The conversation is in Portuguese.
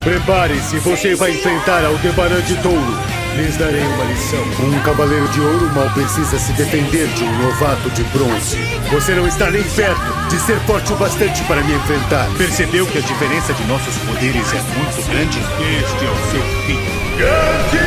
Prepare-se, você vai enfrentar Aldebaran de Touro. Lhes darei uma lição. Um cavaleiro de ouro mal precisa se defender de um novato de bronze. Você não está nem perto de ser forte o bastante para me enfrentar. Percebeu que a diferença de nossos poderes é muito grande? Este é o seu fim. Grande